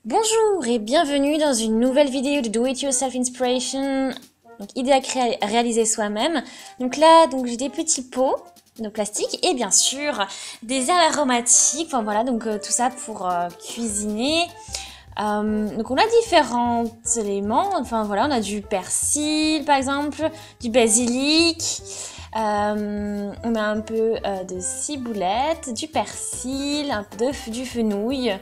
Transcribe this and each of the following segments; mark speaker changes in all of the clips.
Speaker 1: Bonjour et bienvenue dans une nouvelle vidéo de Do It Yourself Inspiration, donc idée à réaliser soi-même. Donc là, j'ai des petits pots de plastique et bien sûr des herbes aromatiques. Enfin voilà, tout ça pour cuisiner. Donc on a différents éléments. Enfin voilà, on a du persil par exemple, du basilic. On a un peu de ciboulette, du persil, un peu du fenouil.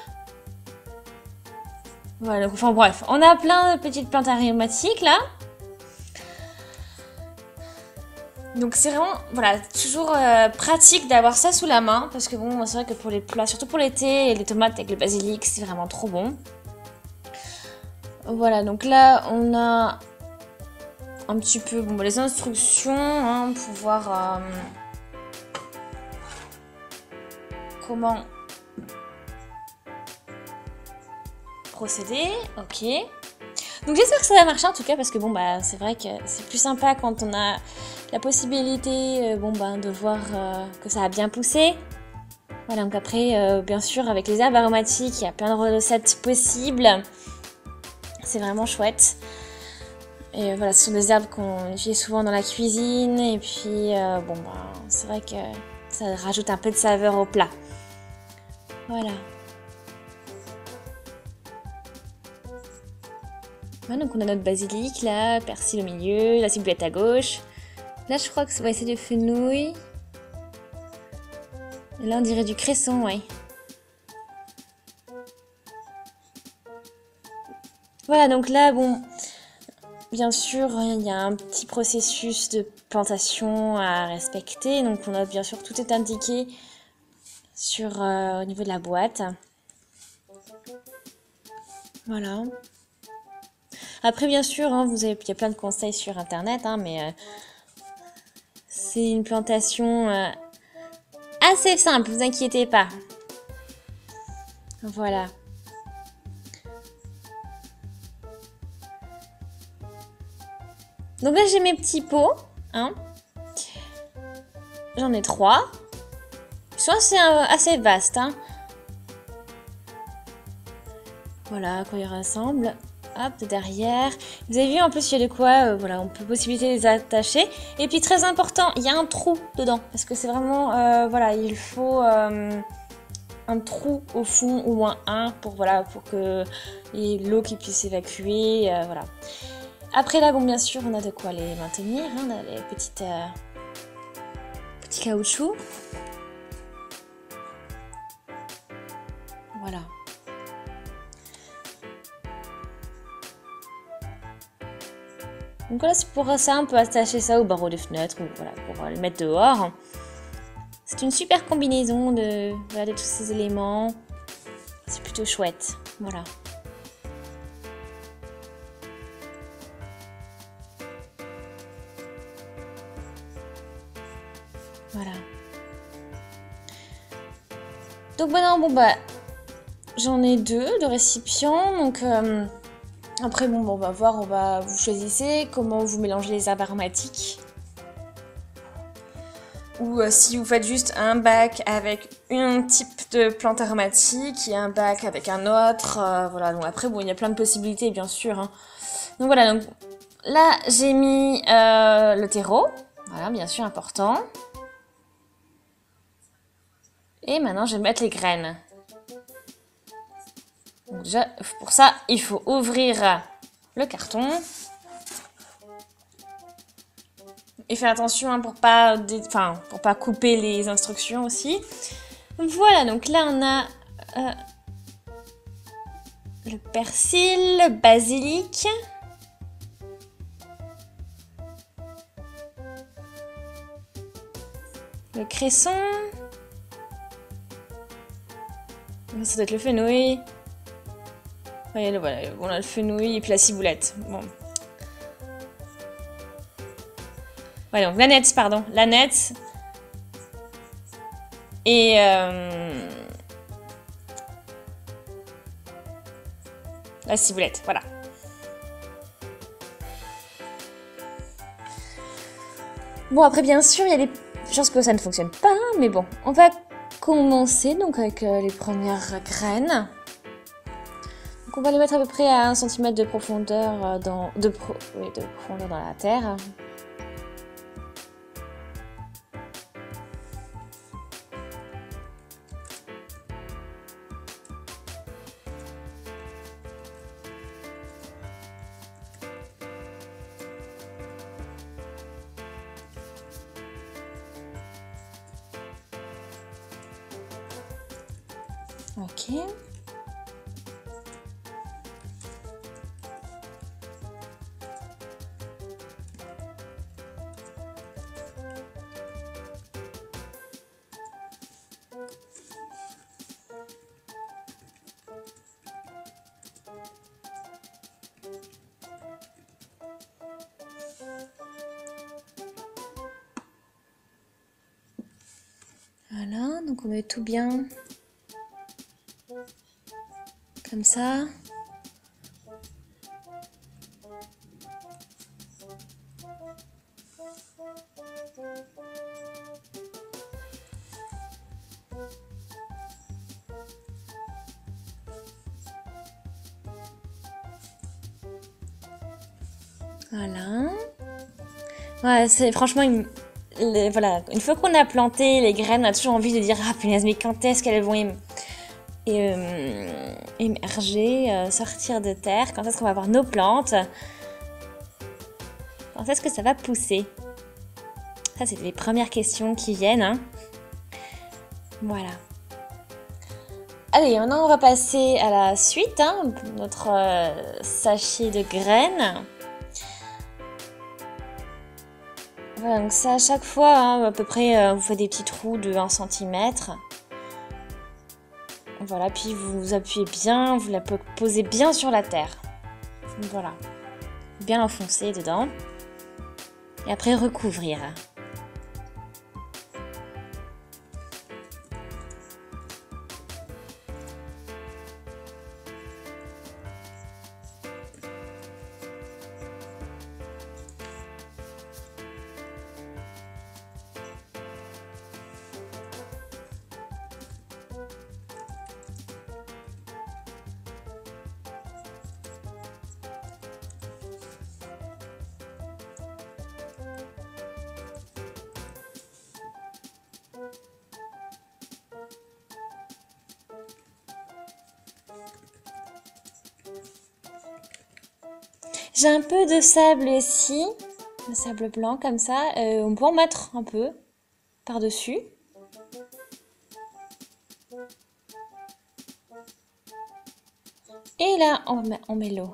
Speaker 1: Voilà, enfin bref, on a plein de petites plantes aromatiques là. Donc c'est vraiment, voilà, toujours pratique d'avoir ça sous la main. Parce que bon, c'est vrai que pour les plats, surtout pour l'été, les tomates avec le basilic, c'est vraiment trop bon. Voilà, donc là on a un petit peu les instructions hein, pour voir comment procéder. Ok. Donc j'espère que ça va marcher en tout cas parce que c'est vrai que c'est plus sympa quand on a la possibilité de voir que ça a bien poussé. Voilà, donc après bien sûr avec les herbes aromatiques, il y a plein de recettes possibles. C'est vraiment chouette. Et voilà, ce sont des herbes qu'on utilise souvent dans la cuisine et puis c'est vrai que ça rajoute un peu de saveur au plat. Voilà. Voilà, donc on a notre basilic là, persil au milieu, la ciboulette à gauche. Là je crois que c'est du fenouil. Et là on dirait du cresson, ouais. Voilà, donc là bien sûr il y a un petit processus de plantation à respecter. Donc on a bien sûr tout est indiqué sur au niveau de la boîte. Voilà. Après, bien sûr, hein, il y a plein de conseils sur internet, hein, mais c'est une plantation assez simple, vous inquiétez pas. Voilà. Donc là, j'ai mes petits pots. Hein. J'en ai 3. Ils sont assez vastes. Hein. Voilà à quoi ils ressemblent. Hop, de derrière. Vous avez vu, en plus, il y a de quoi, on peut possibilité de les attacher. Et puis, très important, il y a un trou dedans. Parce que c'est vraiment, il faut un trou au fond, au moins un, pour que l'eau qui puisse évacuer, voilà. Après, là, bien sûr, on a de quoi les maintenir. Hein, on a les petits caoutchoucs. Voilà. Donc voilà, c'est pour ça, on peut attacher ça au barreau des fenêtres ou voilà, pour le mettre dehors. C'est une super combinaison de tous ces éléments. C'est plutôt chouette. Voilà. Voilà. Donc maintenant, j'en ai 2 de récipients. Donc après, on va voir, vous choisissez comment vous mélangez les herbes aromatiques. Ou si vous faites juste un bac avec un type de plante aromatique et un bac avec un autre. Voilà, donc après, il y a plein de possibilités, bien sûr. Hein. Donc voilà, donc là, j'ai mis le terreau. Voilà, bien sûr, important. Et maintenant, je vais mettre les graines. Donc déjà, pour ça, il faut ouvrir le carton. Et faire attention hein, pour pas couper les instructions aussi. Voilà, donc là on a le persil, le basilic. Le cresson. Ça doit être le fenouil. Voilà, on a le fenouil et puis la ciboulette. Bon. Ouais, donc l'aneth, pardon. L'aneth. Et la ciboulette, voilà. Bon, après, bien sûr, il y a des chances que ça ne fonctionne pas, mais bon. On va commencer donc avec les premières graines. Donc on va les mettre à peu près à 1 cm de profondeur de profondeur dans la terre. Ok. Voilà, donc on met tout bien comme ça. Voilà. Ouais, c'est franchement voilà, une fois qu'on a planté les graines, on a toujours envie de dire ah punaise, mais quand est-ce qu'elles vont émerger, sortir de terre? Quand est-ce qu'on va avoir nos plantes? Quand est-ce que ça va pousser? Ça, c'est les premières questions qui viennent, hein. Voilà. Allez, maintenant on va passer à la suite, hein, notre sachet de graines. Voilà, donc ça à chaque fois, hein, à peu près, vous faites des petits trous de 1 cm. Voilà, puis vous appuyez bien, vous la posez bien sur la terre. Voilà, bien l'enfoncer dedans. Et après recouvrir. J'ai un peu de sable ici, de sable blanc comme ça. On peut en mettre un peu par-dessus. Et là, on met l'eau.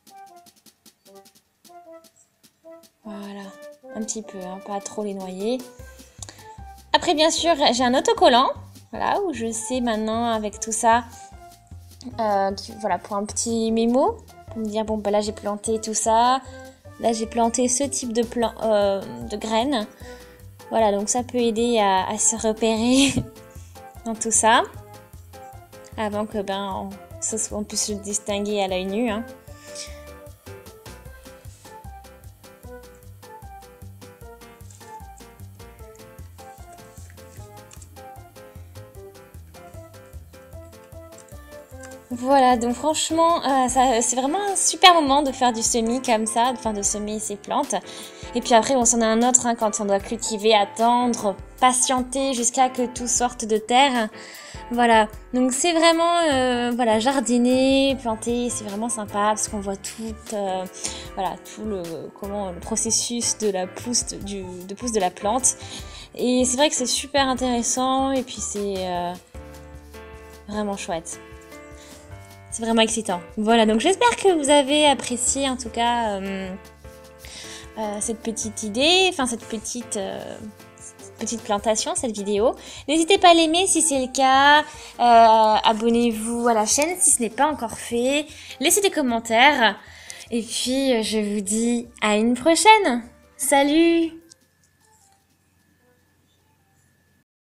Speaker 1: Voilà, un petit peu, hein, pas trop les noyer. Après, bien sûr, j'ai un autocollant, voilà, où je sais maintenant avec tout ça, voilà, pour un petit mémo. Pour me dire, bon, bah là j'ai planté tout ça, là j'ai planté ce type de graines. Voilà, donc ça peut aider à se repérer dans tout ça, avant que on puisse le distinguer à l'œil nu, hein. Voilà, donc franchement, c'est vraiment un super moment de faire du semis comme ça, de semer ses plantes. Et puis après, on s'en a un autre, hein, quand on doit cultiver, attendre, patienter jusqu'à que tout sorte de terre. Voilà, donc c'est vraiment, voilà, jardiner, planter, c'est vraiment sympa parce qu'on voit tout le processus de la pousse de la plante. Et c'est vrai que c'est super intéressant et puis c'est vraiment chouette. C'est vraiment excitant. Voilà, donc j'espère que vous avez apprécié en tout cas cette petite idée, enfin cette petite plantation, cette vidéo. N'hésitez pas à l'aimer si c'est le cas. Abonnez-vous à la chaîne si ce n'est pas encore fait. Laissez des commentaires. Et puis je vous dis à une prochaine. Salut!